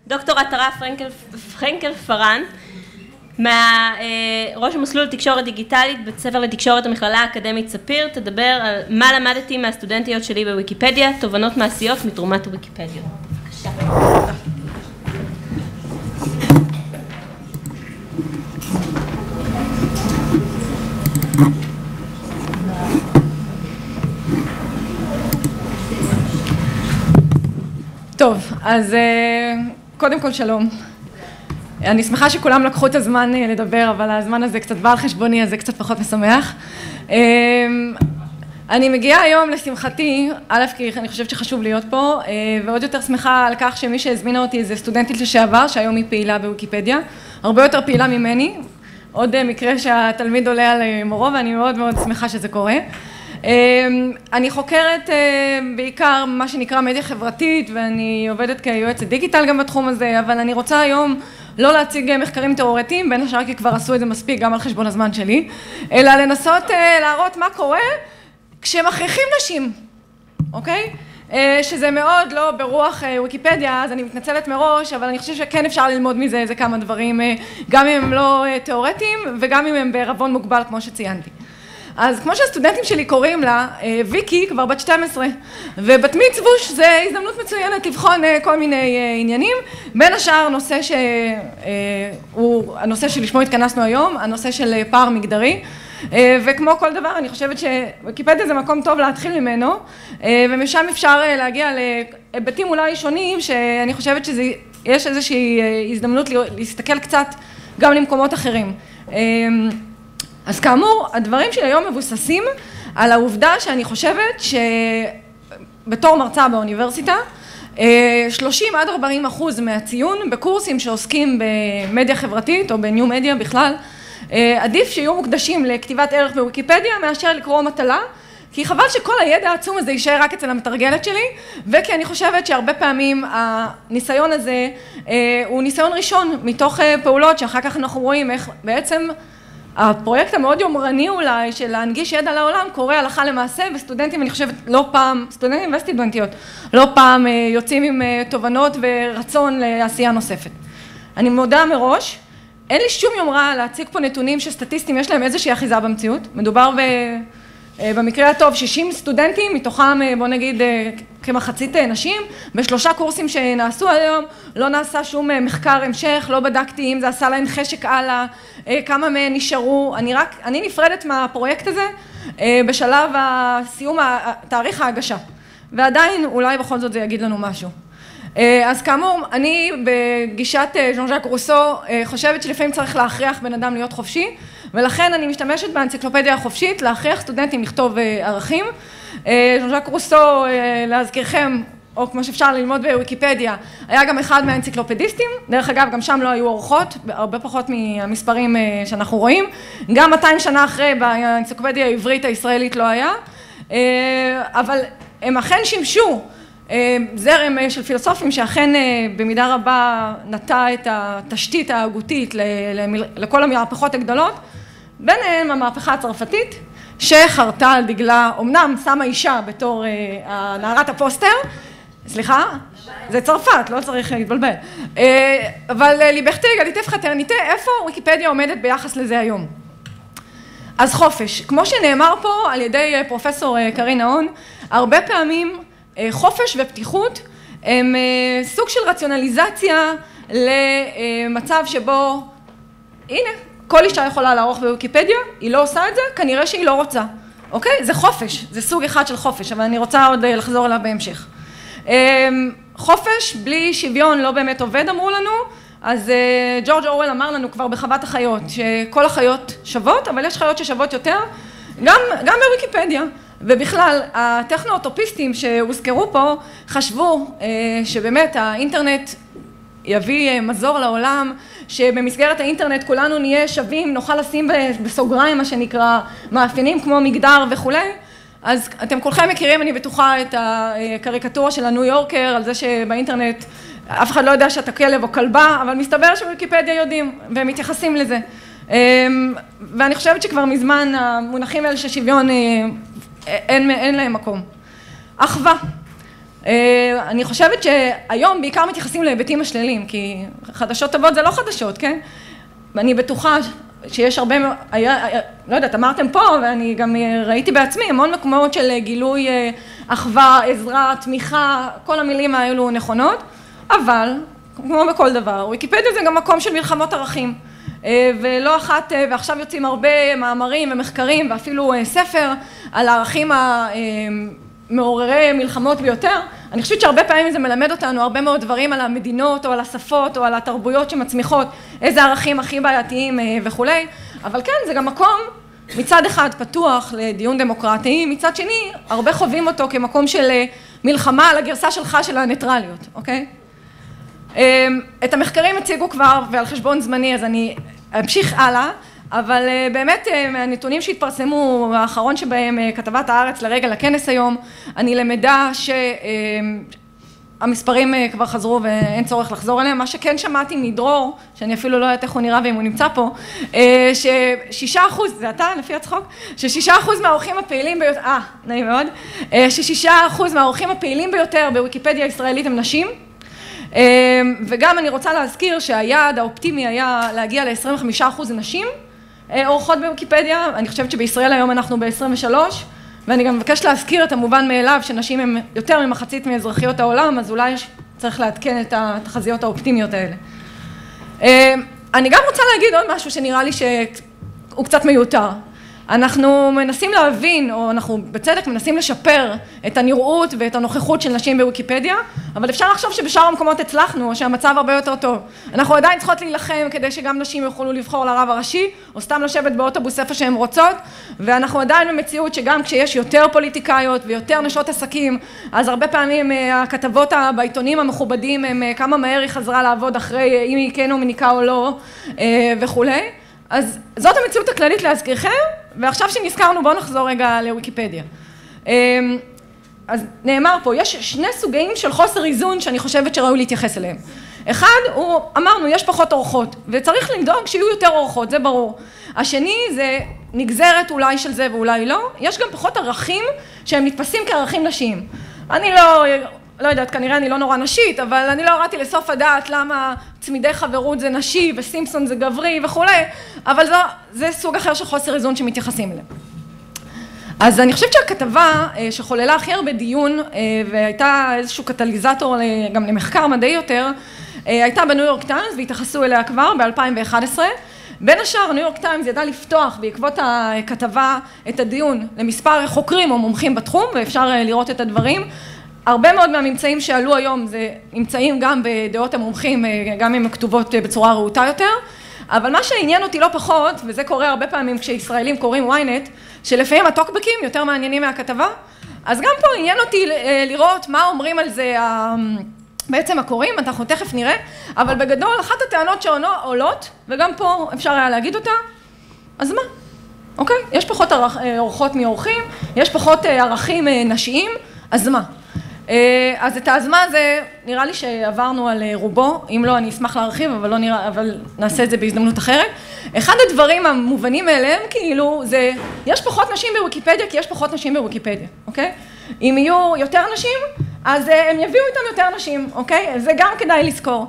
דוקטור עטרה פרנקל פארן, ראש המסלול תקשורת דיגיטלית בית ספר לתקשורת המכללה האקדמית ספיר, תדבר על מה למדתי מהסטודנטיות שלי בוויקיפדיה, תובנות מעשיות מתרומת הוויקיפדיה. בבקשה. טוב, אז קודם כל שלום. אני שמחה שכולם לקחו את הזמן לדבר, אבל הזמן הזה קצת בא על חשבוני, אז זה קצת פחות משמח. אני מגיעה היום לשמחתי, א', כי אני חושבת שחשוב להיות פה, ועוד יותר שמחה על כך שמי שהזמינה אותי זה סטודנטית לשעבר, שהיום היא פעילה בוויקיפדיה, הרבה יותר פעילה ממני, עוד מקרה שהתלמיד עולה על מורו, ואני מאוד מאוד שמחה שזה קורה. אני חוקרת בעיקר מה שנקרא מדיה חברתית, ואני עובדת כיועצת דיגיטל גם בתחום הזה, אבל אני רוצה היום לא להציג מחקרים תיאורטיים, בין השאר כי כבר עשו את זה מספיק גם על חשבון הזמן שלי, אלא לנסות להראות מה קורה כשמכריחים נשים, אוקיי? שזה מאוד לא ברוח ויקיפדיה, אז אני מתנצלת מראש, אבל אני חושבת שכן אפשר ללמוד מזה איזה כמה דברים, גם אם הם לא תיאורטיים וגם אם הם בערבון מוגבל כמו שציינתי. אז כמו שהסטודנטים שלי קוראים לה, ויקי כבר בת 12, ובת מצווש זה הזדמנות מצוינת לבחון כל מיני עניינים, בין השאר נושא שהוא הנושא שלשמו התכנסנו היום, הנושא של פער מגדרי, וכמו כל דבר אני חושבת שוויקיפדיה זה מקום טוב להתחיל ממנו, ומשם אפשר להגיע להיבטים אולי שונים, שאני חושבת שיש איזושהי הזדמנות להסתכל קצת גם למקומות אחרים. אז כאמור, הדברים שלי היום מבוססים על העובדה שאני חושבת שבתור מרצה באוניברסיטה, 30% עד 40% מהציון בקורסים שעוסקים במדיה חברתית או בניו מדיה בכלל, עדיף שיהיו מוקדשים לכתיבת ערך בוויקיפדיה מאשר לקרוא מטלה, כי חבל שכל הידע העצום הזה יישאר רק אצל המתרגלת שלי, וכי אני חושבת שהרבה פעמים הניסיון הזה הוא ניסיון ראשון מתוך פעולות שאחר כך אנחנו רואים איך בעצם הפרויקט המאוד יומרני אולי של להנגיש ידע לעולם קורה הלכה למעשה, וסטודנטים אני חושבת לא פעם, סטודנטים וסטודנטיות, לא פעם יוצאים עם תובנות ורצון לעשייה נוספת. אני מודה מראש, אין לי שום יומרה להציג פה נתונים שסטטיסטים יש להם איזושהי אחיזה במציאות, מדובר במקרה הטוב 60 סטודנטים, מתוכם בוא נגיד כמחצית נשים, בשלושה קורסים שנעשו היום, לא נעשה שום מחקר המשך, לא בדקתי אם זה עשה להן חשק הלאה, כמה מהן נשארו, אני נפרדת מהפרויקט הזה בשלב הסיום, תאריך ההגשה, ועדיין אולי בכל זאת זה יגיד לנו משהו. אז כאמור, אני בגישת ז'אן ז'אק רוסו חושבת שלפעמים צריך להכריח בן אדם להיות חופשי, ולכן אני משתמשת באנציקלופדיה החופשית להכריח סטודנטים לכתוב ערכים. ז'אן ז'אק רוסו, להזכירכם, או כמו שאפשר ללמוד בוויקיפדיה, היה גם אחד מהאנציקלופדיסטים, דרך אגב גם שם לא היו אורחות, הרבה פחות מהמספרים שאנחנו רואים, גם 200 שנה אחרי באנציקלופדיה העברית הישראלית לא היה, אבל הם אכן שימשו זרם של פילוסופים שאכן במידה רבה נטע את התשתית ההגותית לכל המהפכות הגדולות, ביניהם המהפכה הצרפתית שחרתה על דגלה, אמנם שמה אישה בתור נערת הפוסטר, סליחה, זה צרפת, לא צריך להתבלבל, אבל ליברטי, אגליטה ופרטרניטה, איפה ויקיפדיה עומדת ביחס לזה היום? אז חופש, כמו שנאמר פה על ידי פרופסור קרין נהון, הרבה פעמים חופש ופתיחות הם סוג של רציונליזציה למצב שבו, הנה, כל אישה יכולה לערוך בוויקיפדיה, היא לא עושה את זה, כנראה שהיא לא רוצה, אוקיי? זה חופש, זה סוג אחד של חופש, אבל אני רוצה עוד לחזור אליו בהמשך. חופש בלי שוויון לא באמת עובד, אמרו לנו, אז ג'ורג' אורוול אמר לנו כבר בחוות החיות, שכל החיות שוות, אבל יש חיות ששוות יותר, גם בוויקיפדיה. ובכלל, הטכנו-אוטופיסטים שהוזכרו פה חשבו שבאמת האינטרנט יביא מזור לעולם, שבמסגרת האינטרנט כולנו נהיה שווים, נוכל לשים בסוגריים מה שנקרא מאפיינים כמו מגדר וכולי. אז אתם כולכם מכירים, אני בטוחה, את הקריקטורה של הניו יורקר על זה שבאינטרנט אף אחד לא יודע שאתה כלב או כלבה, אבל מסתבר שבוויקיפדיה יודעים והם מתייחסים לזה. ואני חושבת שכבר מזמן המונחים האלה של שוויון אין להם מקום. אחווה. אני חושבת שהיום בעיקר מתייחסים להיבטים השליליים, כי חדשות טובות זה לא חדשות, כן? ואני בטוחה שיש הרבה, לא יודעת, אמרתם פה, ואני גם ראיתי בעצמי המון מקומות של גילוי אחווה, עזרה, תמיכה, כל המילים האלו נכונות, אבל כמו בכל דבר, ויקיפדיה זה גם מקום של מלחמות ערכים, ולא אחת, ועכשיו יוצאים הרבה מאמרים ומחקרים, ואפילו ספר על הערכים מעוררי מלחמות ביותר. אני חושבת שהרבה פעמים זה מלמד אותנו הרבה מאוד דברים על המדינות או על השפות או על התרבויות שמצמיחות, איזה ערכים הכי בעייתיים וכולי, אבל כן, זה גם מקום מצד אחד פתוח לדיון דמוקרטי, מצד שני הרבה חווים אותו כמקום של מלחמה על הגרסה שלך של הניטרליות, אוקיי? את המחקרים הציגו כבר ועל חשבון זמני, אז אני אמשיך הלאה, אבל באמת מהנתונים שהתפרסמו, האחרון שבהם כתבת הארץ לרגע לכנס היום, אני למדה שהמספרים כבר חזרו ואין צורך לחזור אליהם. מה שכן שמעתי מדרור, שאני אפילו לא יודעת איך הוא נראה ואם הוא נמצא פה, ש6%, זה אתה לפי הצחוק, ש6% מהאורחים הפעילים ביותר, נעים מאוד, ש6% מהאורחים הפעילים ביותר בוויקיפדיה הישראלית הם נשים, וגם אני רוצה להזכיר שהיעד האופטימי היה להגיע ל-25% נשים אורחות בוויקיפדיה. אני חושבת שבישראל היום אנחנו ב-23, ואני גם מבקש להזכיר את המובן מאליו שנשים הם יותר ממחצית מאזרחיות העולם, אז אולי צריך לעדכן את התחזיות האופטימיות האלה. אני גם רוצה להגיד עוד משהו שנראה לי שהוא קצת מיותר. אנחנו מנסים להבין, או אנחנו בצדק מנסים לשפר את הנראות ואת הנוכחות של נשים בוויקיפדיה, אבל אפשר לחשוב שבשאר המקומות הצלחנו, או שהמצב הרבה יותר טוב. אנחנו עדיין צריכות להילחם כדי שגם נשים יוכלו לבחור לרב הראשי, או סתם לשבת באוטובוס איפה שהן רוצות, ואנחנו עדיין במציאות שגם כשיש יותר פוליטיקאיות ויותר נשות עסקים, אז הרבה פעמים הכתבות בעיתונים המכובדים הם כמה מהר היא חזרה לעבוד אחרי אם היא כן מניקה או לא וכולי. אז זאת המציאות הכללית להזכירכם, ועכשיו שנזכרנו בואו נחזור רגע לוויקיפדיה. אז נאמר פה, יש שני סוגים של חוסר איזון שאני חושבת שראוי להתייחס אליהם. אחד הוא, אמרנו, יש פחות אורחות, וצריך לדאוג שיהיו יותר אורחות, זה ברור. השני זה נגזרת אולי של זה ואולי לא, יש גם פחות ערכים שהם נתפסים כערכים נשיים. אני לא יודעת, כנראה אני לא נורא נשית, אבל אני לא הראתי לסוף הדעת למה צמידי חברות זה נשי וסימפסון זה גברי וכולי, אבל זה סוג אחר של חוסר איזון שמתייחסים אליהם. אז אני חושבת שהכתבה שחוללה הכי הרבה דיון והייתה איזשהו קטליזטור גם למחקר מדעי יותר, הייתה בניו יורק טיימס והתייחסו אליה כבר ב-2011. בין השאר ניו יורק טיימס ידע לפתוח בעקבות הכתבה את הדיון למספר חוקרים או מומחים בתחום, ואפשר לראות את הדברים. הרבה מאוד מהממצאים שעלו היום זה נמצאים גם בדעות המומחים, גם אם הכתובות בצורה רהוטה יותר, אבל מה שעניין אותי לא פחות, וזה קורה הרבה פעמים כשישראלים קוראים ynet, שלפעמים הטוקבקים יותר מעניינים מהכתבה, אז גם פה עניין אותי לראות מה אומרים על זה בעצם הקוראים, אנחנו תכף נראה, אבל בגדול אחת הטענות שעולות, וגם פה אפשר היה להגיד אותה, אז מה? אוקיי? יש פחות אורחות מאורחים, יש פחות ערכים נשיים, אז מה? אז את הזמן הזה נראה לי שעברנו על רובו, אם לא אני אשמח להרחיב, אבל נעשה את זה בהזדמנות אחרת. אחד הדברים המובנים אליהם כאילו זה, יש פחות נשים בוויקיפדיה כי יש פחות נשים בוויקיפדיה, אוקיי? אם יהיו יותר נשים, אז הם יביאו איתם יותר נשים, אוקיי? זה גם כדאי לזכור.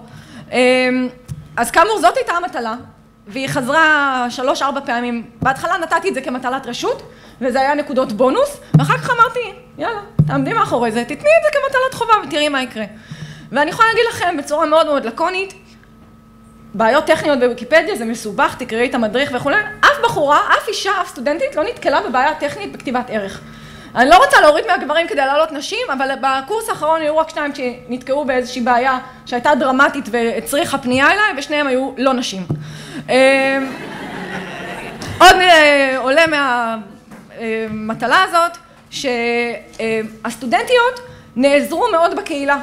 אז כאמור זאת הייתה המטלה, והיא חזרה 3-4 פעמים. בהתחלה נתתי את זה כמטלת רשות, וזה היה נקודות בונוס, ואחר כך אמרתי, יאללה, תעמדי מאחורי זה, תתני את זה כמטלת חובה ותראי מה יקרה. ואני יכולה להגיד לכם בצורה מאוד מאוד לקונית, בעיות טכניות בוויקיפדיה, זה מסובך, תקראי את המדריך וכו'. אף בחורה, אף אישה, אף סטודנטית לא נתקלה בבעיה טכנית בכתיבת ערך. אני לא רוצה להוריד מהגברים כדי להעלות נשים, אבל בקורס האחרון היו רק 2 שנתקעו באיזושהי בעיה שהייתה דרמטית והצריכה פנייה אליי, ושניהם היו לא נשים. עוד עולה מהמטלה הזאת, שהסטודנטיות נעזרו מאוד בקהילה.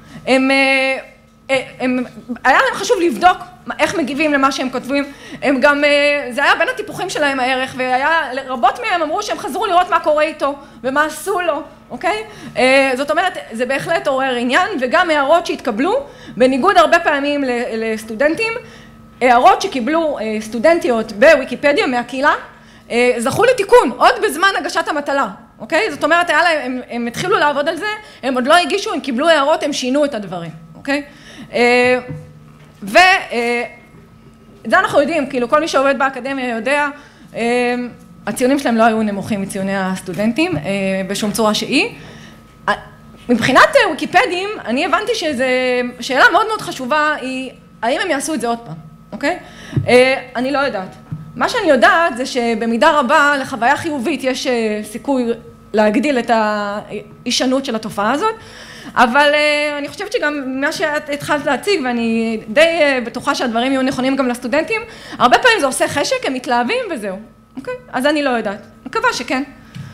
היה להם חשוב לבדוק איך מגיבים למה שהם כותבים. הם גם, זה היה בין הטיפוחים שלהם הערך, רבות מהם אמרו שהם חזרו לראות מה קורה איתו ומה עשו לו, אוקיי? זאת אומרת, זה בהחלט עורר עניין, וגם הערות שהתקבלו, בניגוד הרבה פעמים לסטודנטים, הערות שקיבלו סטודנטיות בוויקיפדיה מהקהילה, זכו לתיקון עוד בזמן הגשת המטלה, אוקיי? זאת אומרת, הם התחילו לעבוד על זה, הם עוד לא הגישו, הם קיבלו הערות, הם שינו את הדברים, אוקיי? זה אנחנו יודעים, כאילו כל מי שעובד באקדמיה יודע, הציונים שלהם לא היו נמוכים מציוני הסטודנטים בשום צורה שהיא. מבחינת ויקיפדים, אני הבנתי שזו שאלה מאוד מאוד חשובה, היא האם הם יעשו את זה עוד פעם, אוקיי? אני לא יודעת. מה שאני יודעת זה שבמידה רבה לחוויה חיובית יש סיכוי להגדיל את ההישנות של התופעה הזאת, אבל אני חושבת שגם מה שאת התחלת להציג, ואני די בטוחה שהדברים יהיו נכונים גם לסטודנטים, הרבה פעמים זה עושה חשק, הם מתלהבים וזהו, אוקיי? אז אני לא יודעת, מקווה שכן.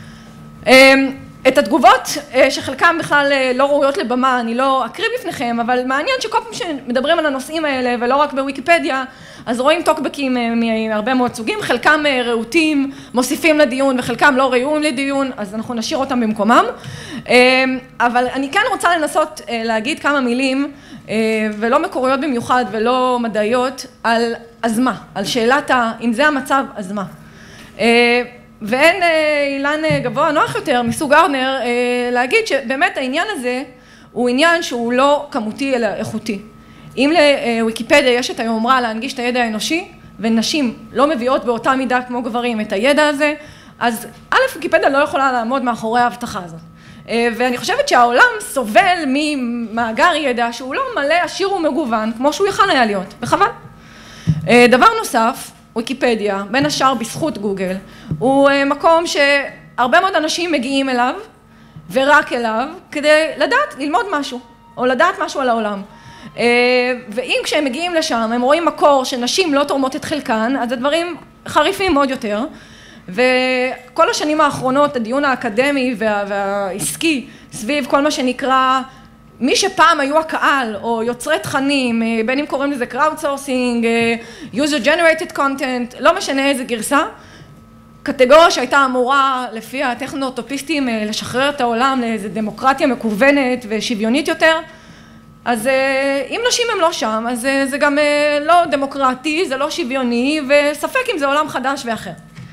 את התגובות שחלקם בכלל לא ראויות לבמה, אני לא אקריא בפניכם, אבל מעניין שכל פעם שמדברים על הנושאים האלה, ולא רק בוויקיפדיה, אז רואים טוקבקים מהרבה מאוד סוגים, חלקם רהוטים, מוסיפים לדיון, וחלקם לא ראויים לדיון, אז אנחנו נשאיר אותם במקומם. אבל אני כן רוצה לנסות להגיד כמה מילים, ולא מקוריות במיוחד ולא מדעיות, על אז מה, על שאלת אם זה המצב, אז מה. ואין אילן גבוה נוח יותר מסוג ארנר להגיד שבאמת העניין הזה הוא עניין שהוא לא כמותי אלא איכותי. אם לוויקיפדיה יש את היומרה להנגיש את הידע האנושי, ונשים לא מביאות באותה מידה כמו גברים את הידע הזה, אז א', ויקיפדיה לא יכולה לעמוד מאחורי ההבטחה הזאת. ואני חושבת שהעולם סובל ממאגר ידע שהוא לא מלא, עשיר ומגוון, כמו שהוא יכל היה להיות, וחבל. דבר נוסף, ויקיפדיה, בין השאר בזכות גוגל, הוא מקום שהרבה מאוד אנשים מגיעים אליו, ורק אליו, כדי לדעת, ללמוד משהו, או לדעת משהו על העולם. ואם כשהם מגיעים לשם, הם רואים מקור שנשים לא תורמות את חלקן, אז הדברים חריפים מאוד יותר. וכל השנים האחרונות, הדיון האקדמי והעסקי, סביב כל מה שנקרא, מי שפעם היו הקהל, או יוצרי תכנים, בין אם קוראים לזה crowdsourcing, user generated content, לא משנה איזה גרסה, קטגוריה שהייתה אמורה, לפי הטכנוטופיסטים, לשחרר את העולם לאיזו דמוקרטיה מקוונת ושוויונית יותר, אז אם נשים הם לא שם, אז זה גם לא דמוקרטי, זה לא שוויוני, וספק אם זה עולם חדש ואחר.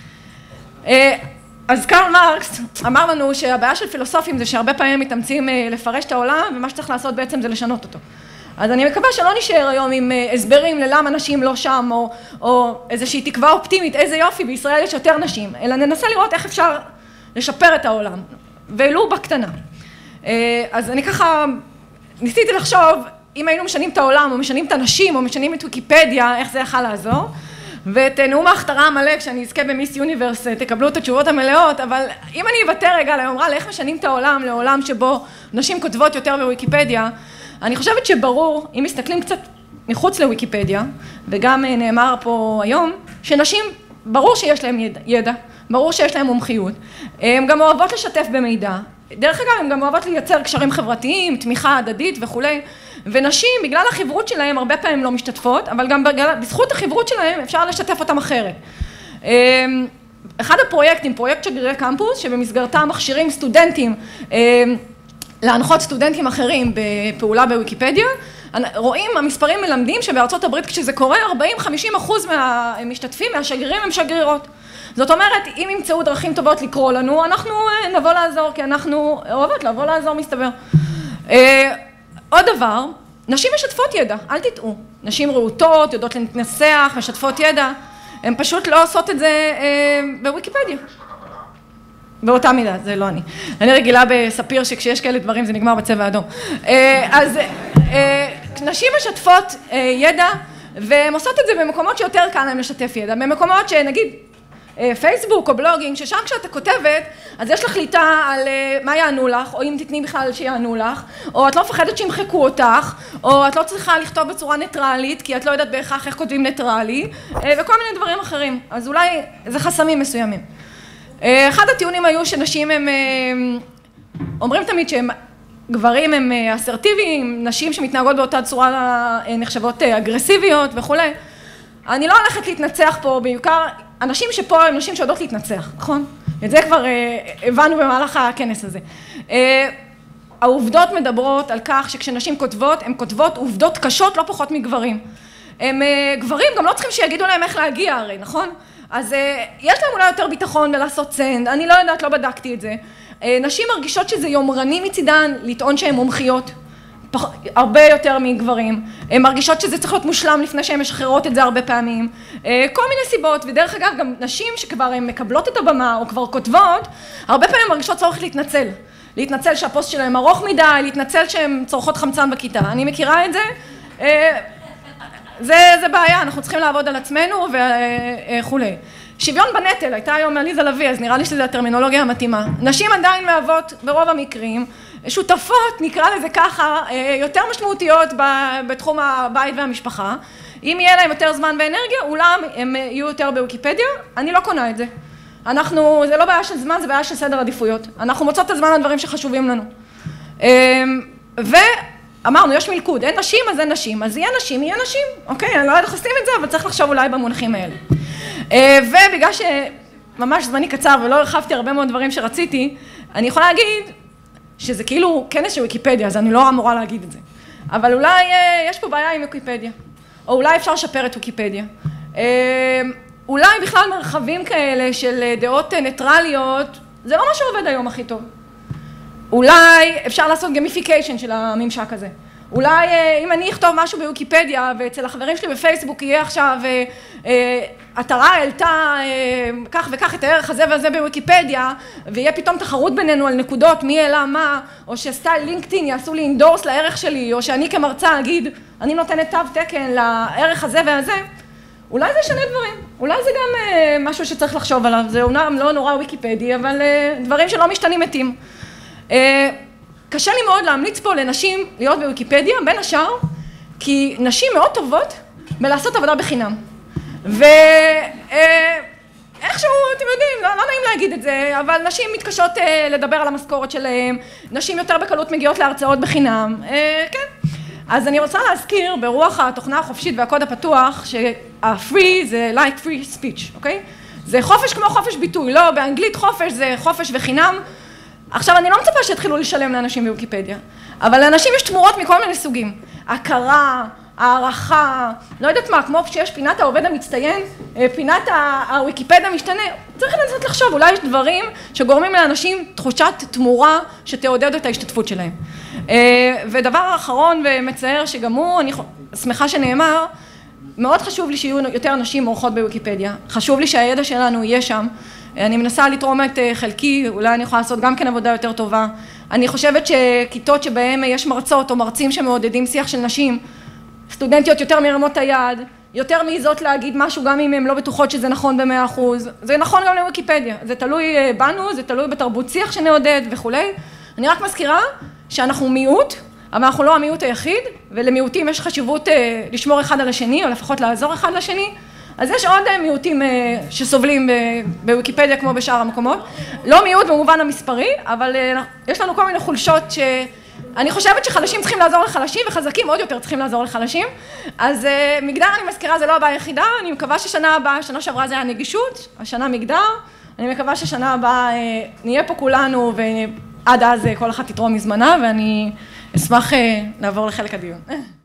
אז קרל מרקס אמר לנו שהבעיה של פילוסופים זה שהרבה פעמים מתאמצים לפרש את העולם, ומה שצריך לעשות בעצם זה לשנות אותו. אז אני מקווה שלא נשאר היום עם הסברים ללמה נשים לא שם, או איזושהי תקווה אופטימית, איזה יופי, בישראל יש יותר נשים, אלא ננסה לראות איך אפשר לשפר את העולם, ולו בקטנה. אז אני ככה ניסיתי לחשוב, אם היינו משנים את העולם, או משנים את הנשים, או משנים את ויקיפדיה, איך זה יכול לעזור. ואת נאום ההכתרה המלא, כשאני אזכה במיס יוניברס, תקבלו את התשובות המלאות, אבל אם אני אוותר רגע ליומרה לאיך משנים את העולם, לעולם שבו נשים כותבות יותר בוויקיפדיה, אני חושבת שברור, אם מסתכלים קצת מחוץ לוויקיפדיה, וגם נאמר פה היום, שנשים, ברור שיש להם ידע, ברור שיש להם מומחיות, הן גם אוהבות לשתף במידע, דרך אגב, הן גם אוהבות לייצר קשרים חברתיים, תמיכה הדדית וכולי, ונשים, בגלל החברות שלהם, הרבה פעמים לא משתתפות, אבל גם בזכות החברות שלהם אפשר לשתף אותם אחרת. אחד הפרויקטים, פרויקט שגרירי קמפוס, שבמסגרתם מכשירים סטודנטים, להנחות סטודנטים אחרים בפעולה בוויקיפדיה, רואים, המספרים מלמדים שבארצות הברית כשזה קורה, 40-50% מהמשתתפים, מהשגרירים הם שגרירות. זאת אומרת, אם ימצאו דרכים טובות לקרוא לנו, אנחנו נבוא לעזור, כי אנחנו אוהבות לבוא לעזור, מסתבר. עוד דבר, נשים משתפות ידע, אל תטעו. נשים רהוטות, יודעות להתנסח, משתפות ידע, הן פשוט לא עושות את זה בוויקיפדיה. באותה מידה, זה לא אני. אני רגילה בספיר שכשיש כאלה דברים זה נגמר בצבע אדום. אז נשים משתפות ידע, והן עושות את זה במקומות שיותר קל להם לשתף ידע, במקומות שנגיד, פייסבוק או בלוגינג, ששם כשאתה כותבת, אז יש לך שליטה על מה יענו לך, או אם תתני בכלל שיענו לך, או את לא מפחדת שימחקו אותך, או את לא צריכה לכתוב בצורה ניטרלית, כי את לא יודעת בהכרח איך כותבים ניטרלי, וכל מיני דברים אחרים. אז אולי זה חסמים מסוימים. אחד הטיעונים היו שנשים הם, אומרים תמיד שהם גברים הם אסרטיביים, נשים שמתנהגות באותה צורה נחשבות אגרסיביות וכולי. אני לא הולכת להתנצח פה, בעיקר אנשים שפה הם נשים שיודעות להתנצח, נכון? את זה כבר הבנו במהלך הכנס הזה. העובדות מדברות על כך שכשנשים כותבות, הן כותבות עובדות קשות לא פחות מגברים. הם גברים גם לא צריכים שיגידו להם איך להגיע הרי, נכון? אז יש להם אולי יותר ביטחון בלעשות סנד, אני לא יודעת, לא בדקתי את זה, נשים מרגישות שזה יומרני מצידן לטעון שהן מומחיות, הרבה יותר מגברים. הן מרגישות שזה צריך להיות מושלם לפני שהן משחררות את זה הרבה פעמים. כל מיני סיבות, ודרך אגב גם נשים שכבר הן מקבלות את הבמה או כבר כותבות, הרבה פעמים מרגישות צורך להתנצל. להתנצל שהפוסט שלהם ארוך מדי, להתנצל שהן צורכות חמצן בכיתה. אני מכירה את זה. זה בעיה, אנחנו צריכים לעבוד על עצמנו וכולי. שוויון בנטל, הייתה היום עליזה לביא, אז נראה לי שזו הטרמינולוגיה המתאימה. נשים עדיין מהוות ברוב המקרים, שותפות, נקרא לזה ככה, יותר משמעותיות בתחום הבית והמשפחה. אם יהיה להם יותר זמן ואנרגיה, אולי הם יהיו יותר בוויקיפדיה, אני לא קונה את זה. זה לא בעיה של זמן, זה בעיה של סדר עדיפויות. אנחנו מוצאות את הזמן לדברים שחשובים לנו. ואמרנו, יש מלכוד, אין נשים, אז אין נשים, אז יהיה נשים, יהיה נשים. אוקיי, אני לא יודעת איך עושים את זה, אבל צריך לחשוב אולי במונחים האלה. ובגלל שממש זמני קצר ולא הרחבתי הרבה מאוד דברים שרציתי, אני יכולה להגיד שזה כאילו כנס של ויקיפדיה, אז אני לא אמורה להגיד את זה. אבל אולי יש פה בעיה עם ויקיפדיה, או אולי אפשר לשפר את ויקיפדיה. אולי בכלל מרחבים כאלה של דעות ניטרליות, זה לא מה שעובד היום הכי טוב. אולי אפשר לעשות גמיפיקיישן של הממשק הזה. אולי אם אני אכתוב משהו בוויקיפדיה, ואצל החברים שלי בפייסבוק יהיה עכשיו, התרה העלתה כך וכך את הערך הזה והזה בוויקיפדיה, ויהיה פתאום תחרות בינינו על נקודות, מי העלה מה, או שסטייל לינקדאין יעשו לי אינדורס לערך שלי, או שאני כמרצה אגיד, אני נותנת תו תקן לערך הזה והזה, אולי זה ישנה דברים, אולי זה גם משהו שצריך לחשוב עליו, זה אומנם לא נורא ויקיפדי, אבל דברים שלא משתנים מתים. קשה לי מאוד להמליץ פה לנשים להיות בוויקיפדיה, בין השאר, כי נשים מאוד טובות בלעשות עבודה בחינם. ואיכשהו, אתם יודעים, לא נעים להגיד את זה, אבל נשים מתקשות לדבר על המשכורת שלהם, נשים יותר בקלות מגיעות להרצאות בחינם, כן. אז אני רוצה להזכיר ברוח התוכנה החופשית והקוד הפתוח, שה-free זה like free speech, אוקיי? זה חופש כמו חופש ביטוי, לא, באנגלית חופש זה חופש וחינם. עכשיו, אני לא מצפה שהתחילו לשלם לאנשים בוויקיפדיה, אבל לאנשים יש תמורות מכל מיני סוגים. הכרה, הערכה, לא יודעת מה, כמו שיש פינת העובד המצטיין, פינת הוויקיפדיה משתנה, צריך לנסות לחשוב, אולי יש דברים שגורמים לאנשים תחושת תמורה שתעודד את ההשתתפות שלהם. ודבר האחרון ומצער שגם הוא, אני שמחה שנאמר, מאוד חשוב לי שיהיו יותר נשים עורכות בוויקיפדיה, חשוב לי שהידע שלנו יהיה שם, אני מנסה לתרום את חלקי, אולי אני יכולה לעשות גם כן עבודה יותר טובה. אני חושבת שכיתות שבהן יש מרצות או מרצים שמעודדים שיח של נשים, סטודנטיות יותר מרמות היד, יותר מעיזות להגיד משהו גם אם הן לא בטוחות שזה נכון ב100%. זה נכון גם לוויקיפדיה, זה תלוי בנו, זה תלוי בתרבות שיח שנעודד וכולי. אני רק מזכירה שאנחנו מיעוט, אבל אנחנו לא המיעוט היחיד, ולמיעוטים יש חשיבות לשמור אחד על השני, או לפחות לעזור אחד לשני. אז יש עוד מיעוטים שסובלים בוויקיפדיה כמו בשאר המקומות. לא מיעוט במובן המספרי, אבל יש לנו כל מיני חולשות שאני חושבת שחלשים צריכים לעזור לחלשים, וחזקים עוד יותר צריכים לעזור לחלשים. אז מגדר, אני מזכירה, זה לא הבעיה היחידה, אני מקווה ששנה הבאה, שנה שעברה זה היה נגישות, השנה מגדר, אני מקווה ששנה הבאה נהיה פה כולנו, ועד אז כל אחת תתרום מזמנה, ואני אשמח לעבור לחלק הדיון.